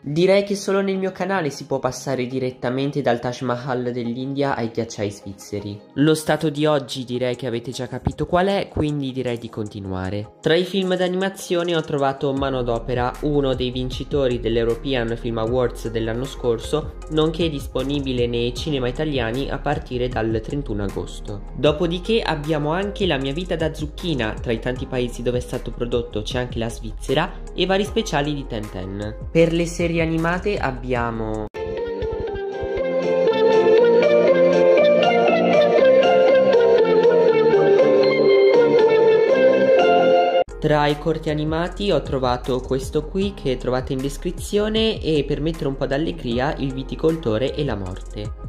Direi che solo nel mio canale si può passare direttamente dal Taj Mahal dell'India ai ghiacciai svizzeri. Lo stato di oggi direi che avete già capito qual è, quindi direi di continuare. Tra i film d'animazione ho trovato Manodopera, uno dei vincitori dell'European Film Awards dell'anno scorso, nonché disponibile nei cinema italiani a partire dal 31 agosto. Dopodiché abbiamo anche La mia vita da zucchina, tra i tanti paesi dove è stato prodotto c'è anche la Svizzera, e vari speciali di Tintin. Per le serie animate abbiamo tra i corti animati ho trovato questo qui che trovate in descrizione e per mettere un po' d'allegria Il viticoltore e la morte.